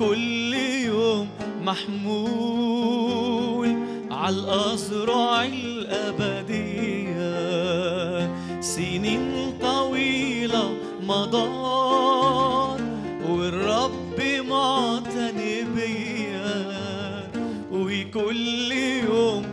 وكل يوم محمول عالأزرع الأبدية. سنين طويلة مضار والرب معتني بيا، وكل يوم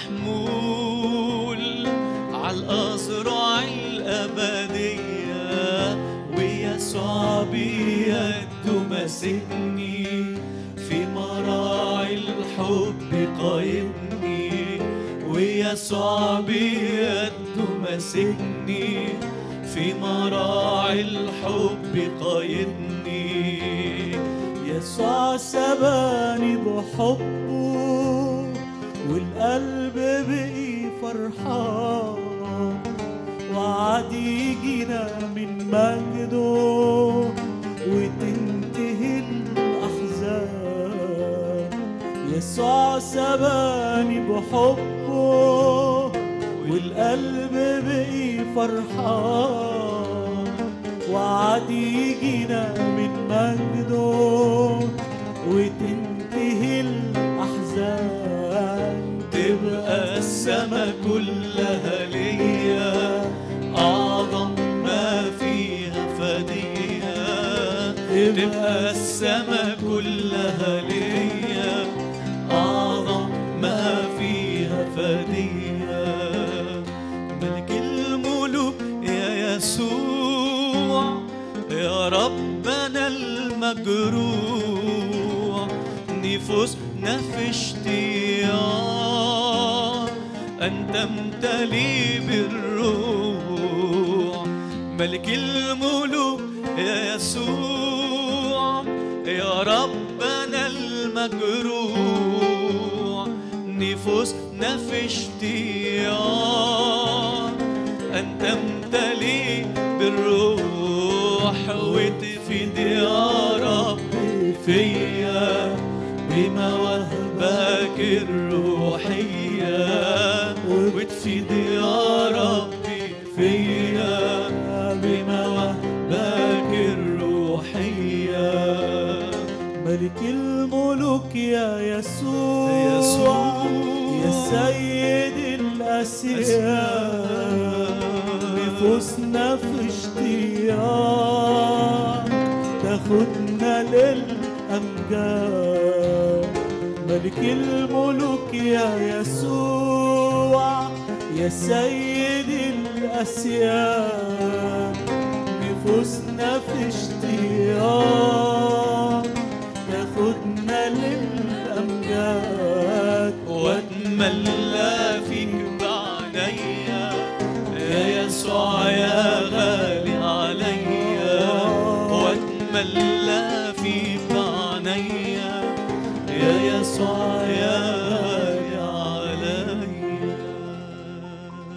محمول عالأزرع الأبدية. ويسوع بيده ماسكني في مراعي الحب قايدني، ويسوع بيده ماسكني في مراعي الحب قايدني. يسوع سباني بحبه والقلب بقي فرحان، وعد يجينا من مجده وتنتهي الأحزان. يسوع سباني بحبه والقلب بقي فرحان، وعد يجينا من مجده وتنتهي الأحزان. تبقى السما كلها ليا أعظم ما فيها فدية. تبقى السما كلها ليا أعظم ما فيها فدية. ملك الملوك يا يسوع يا ربنا المجروح، نفوسنا في اشتياق أن تمتلي بالروح. ملك الملوك يا يسوع يا ربنا المجروح، نفوسنا في اشتياق أن تمتلي بالروح. وتفيد يا ربي فيا بمواهبك الروحية، وتفيد يا ربي فيا بمواهبك الروحية. ملك الملوك يا يسوع يا سيد الأسياد، نفوسنا في اشتياق تاخدنا للأمجاد. ملك الملوك يا يسوع يا سيد الأسياد، نفوسنا في اشتياق تاخدنا للأمجاد. واتملى فيك بعنيا يا يسوع يا غالي عليا، واتملى فيك بعنيا يا يسوع